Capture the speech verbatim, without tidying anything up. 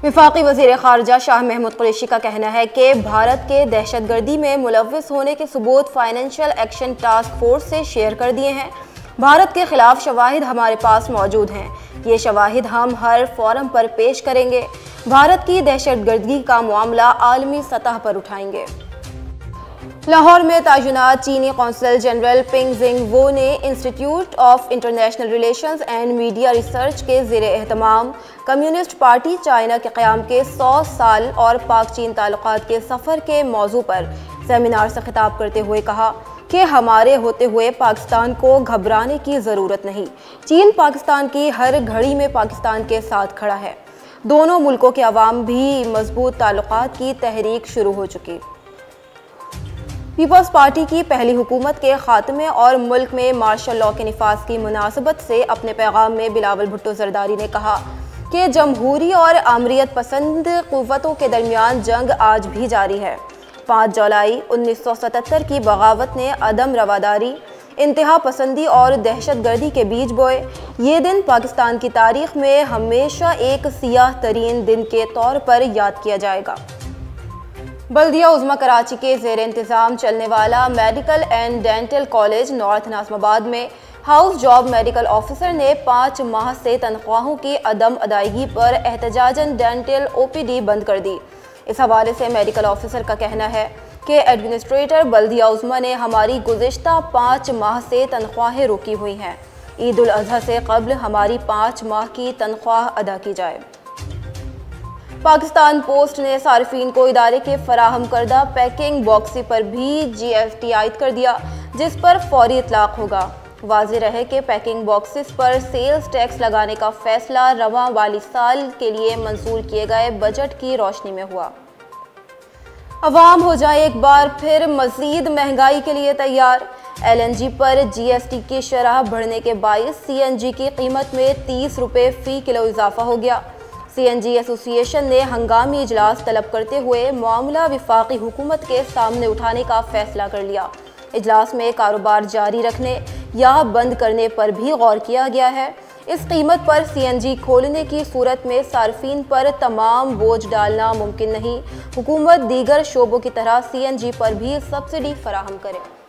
वफाकी वज़ीर ख़ारजा शाह महमूद कुरैशी का कहना है कि भारत के दहशतगर्दी में मुलव्वस होने के सबूत फाइनेंशियल एक्शन टास्क फोर्स से शेयर कर दिए हैं। भारत के खिलाफ शवाहिद हमारे पास मौजूद हैं। ये शवाहिद हम हर फोरम पर पेश करेंगे। भारत की दहशतगर्दी का मामला आलमी सतह पर उठाएंगे। लाहौर में तैनात चीनी कौंसल जनरल पिंग जिंग वो ने institute of international relations and media research के ज़ेर एहतमाम कम्युनिस्ट पार्टी चाइना के क़याम के सौ साल और पाक चीन ताल्लुकात के सफ़र के मौजू पर सेमिनार से खिताब करते हुए कहा कि हमारे होते हुए पाकिस्तान को घबराने की ज़रूरत नहीं। चीन पाकिस्तान की हर घड़ी में पाकिस्तान के साथ खड़ा है। दोनों मुल्कों के अवाम भी मजबूत ताल्लुकात की तहरीक शुरू हो चुकी। पीपल्स पार्टी की पहली हुकूमत के खात्मे और मुल्क में मार्शल लॉ के निफाज की मुनासबत से अपने पैगाम में बिलावल भुट्टो जरदारी ने कहा कि जमहूरी और आमरीत पसंद क़ुव्वतों के दरमियान जंग आज भी जारी है। पाँच जुलाई उन्नीस सौ सतहत्तर की बगावत ने अदम रवादारी, इंतहा पसंदी और दहशतगर्दी के बीज बोए। ये दिन पाकिस्तान की तारीख में हमेशा एक सियाह तरीन दिन के तौर पर याद किया जाएगा। बल्दिया उज़्मा कराची के ज़ेर इंतज़ाम चलने वाला medical and dental college north Nazimabad में हाउस जॉब मेडिकल ऑफिसर ने पाँच माह से तनख्वाहों की अदम अदायगी पर एहतजाजन डेंटल ओ पी डी बंद कर दी। इस हवाले से मेडिकल ऑफिसर का कहना है कि एडमिनिस्ट्रेटर बल्दिया उज़्मा ने हमारी गुज़िश्ता पाँच माह से तनख्वाहें रोकी हुई हैं। ईद उल अज़हा से कब्ल हमारी पाँच माह की तनख्वाह अदा की जाए। पाकिस्तान पोस्ट ने सार्फिन को इदारे के फराहम करदा पैकिंग बॉक्सी पर भी जी एस टी आयद कर दिया, जिस पर फौरी इतलाक होगा। वाज़ेह रहे कि पैकिंग बॉक्सेस पर सेल्स टैक्स लगाने का फैसला रवां वाली साल के लिए मंजूर किए गए बजट की रोशनी में हुआ। अवाम हो जाए एक बार फिर मज़ीद महंगाई के लिए तैयार। एल एन जी पर जी एस टी की शरह बढ़ने के बायस सी एन जी की कीमत में तीस रुपये फ़ी किलो इजाफा हो गया। सी एन जी एसोसिएशन ने हंगामी इजलास तलब करते हुए मामला वफाकी हुकूमत के सामने उठाने का फैसला कर लिया। इजलास में कारोबार जारी रखने या बंद करने पर भी गौर किया गया है। इस कीमत पर सी एन जी खोलने की सूरत में सार्फिन पर तमाम बोझ डालना मुमकिन नहीं। हुकूमत दीगर शोबों की तरह सी एन जी पर भी सब्सिडी फराहम करे।